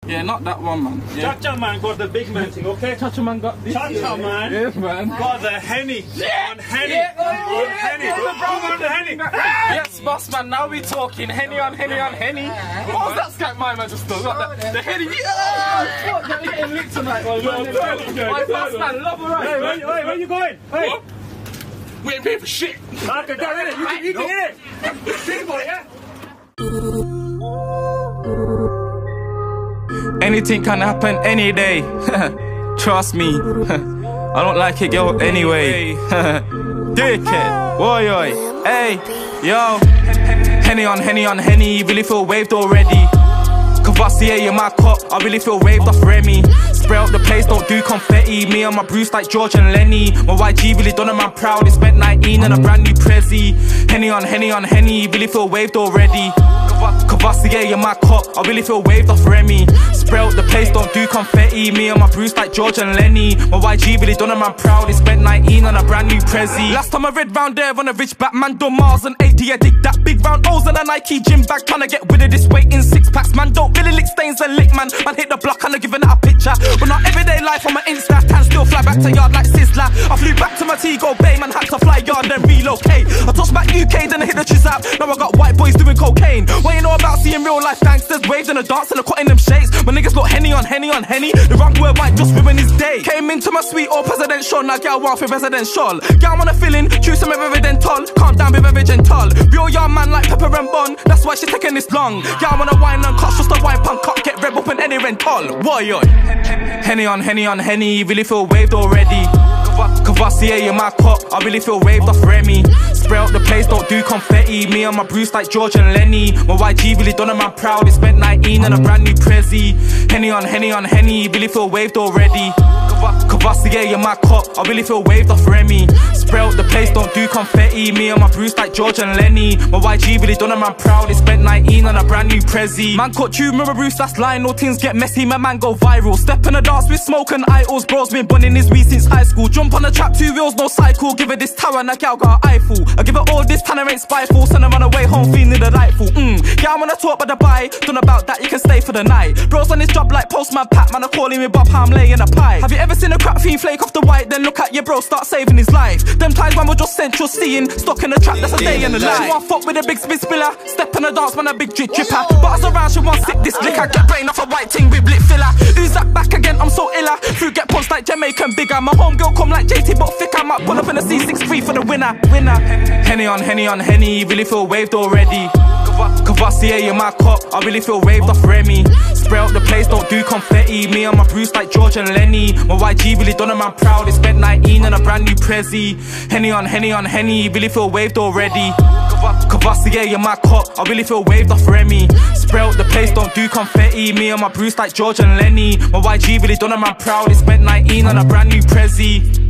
Yeah, not that one, man. Yeah. Cha-cha man got the big man thing, okay? Cha-cha man got this. Cha-cha man. Yes, man. Got the Henny. Yeah. On Henny. Yeah. On Henny. On the Henny. Yes, boss man, now we talking. Henny on Henny on Henny. What was that scat my man just done? The Henny. Yeah! Fuck, you're getting lit tonight, man. My boss man, love her right. Hey, where you going? Hey. What? We ain't paying for shit. Okay, go in it. You can get it. Big boy, yeah? Anything can happen any day. Trust me. I don't like it, girl, anyway. Dickhead. Boy, oi. Hey, yo. Henny on Henny. Really feel waved already. Cavassier, you're my cop. I really feel waved off Remy. Spray out the place, don't do confetti. Me and my Bruce like George and Lenny. My YG really done a man proud. He spent 19 and a brand new Prezi. Henny on Henny. Really feel waved already. Cavassier, you're my cop. I really feel waved off Remy. Spray out the place, don't do confetti. Me and my Bruce like George and Lenny. My YG really done a man proud. He spent 19 on a brand new Prezi. Last time I read round there on a rich Batman, done Mars and 80. I dig that big round O's and a Nike gym bag. Tryna get rid of this weight in 6 packs. Man, don't really lick stains and lick, man. Man, hit the block and I'm giving it a picture. But not everyday life on my Insta. Can still fly back to yard like Sizzler. I flew back to my Tego Bay, man, had to fly yard then relocate. I touched back UK, then I hit the Trizap. Now I got white boys doing cocaine. What you know about seeing real life gangsters waved in a dance and a cut in them shades? My niggas got Henny on Henny. The wrong word might just ruin his day. Came into my suite all presidential. Now girl want for residential. Girl wanna fill in, choose some evidental. Calm down, be very gentle. Real young man like pepper and bun. That's why she taking this long. Girl wanna wine and cost just a wine punk cock. Get rev up in any rental. Why yo? Henny on Henny. Really feel waved already. Cavassier, you're my cop. I really feel waved off Remy. Spray out the place, don't do confetti. Me and my Bruce like George and Lenny. My YG really done a man proud. He spent 19 and a brand new Prezi. Henny on Henny. Really feel waved already. Cavassier, you're my cop. I really feel waved off Remy. Spray out the place, don't do confetti. Me and my Bruce like George and Lenny. My YG really done a man proud. He spent 19 on a brand new Prezi. Man caught you, remember Bruce, that's lying. All things get messy, my man go viral. Step in the dance with smoke and idols. Bros been bunning his weed since high school. Jump on the trap, 2 wheels, no cycle. Give her this tower and that gal got an Eiffel. I give her all this, Tanner ain't spiteful. Send her on her way home feeling delightful. Yeah, I wanna talk about the buy. Done about that, you can stay for the night. Bros on this job like Postman Pat. Man, I calling me Bob, how I'm laying a pie. Have you ever seen a crap fiend flake off the white? Then look at your bro, start saving his life. Them times when we're just central seeing. Stuck in the trap, that's a day in the life. She want fuck with a big spin spiller. Step in the dance, man, a big drip dripper. But us around, she want sip this liquor. Get brain off a white ting with lip filler. Who's that back again? I'm so iller. Through get punched like Jamaican bigger. My homegirl come like JT but thick. I might pull up in a C63 for the winner. Henny on Henny. Really feel waved already. Cavassier, you're my cop. I really feel waved off Remy. Spray out the place, don't do confetti. Me and my Bruce like George and Lenny. My YG really done a man proud. He spent 19 on a brand new Prezi. Henny on Henny. Really feel waved already. Cavassier, you're my cop. I really feel waved off Remy. Spray out the place, don't do confetti. Me and my Bruce like George and Lenny. My YG really done a man proud. He spent 19 on a brand new Prezi.